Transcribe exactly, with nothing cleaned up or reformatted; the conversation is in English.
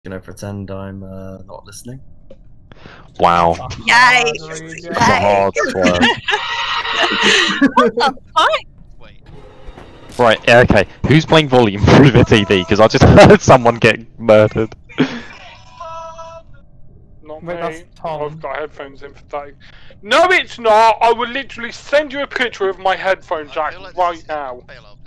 Gonna pretend I'm uh, not listening. Wow. Yikes! That's a hard swear. What the fuck? Wait. Right, yeah, okay. Who's playing volume through the T V? Because I just heard someone get murdered. Not Wait, me. that's Tom. I've got headphones in for Dave. No, it's not. I will literally send you a picture of my headphone jack I feel like right this is now. fail up.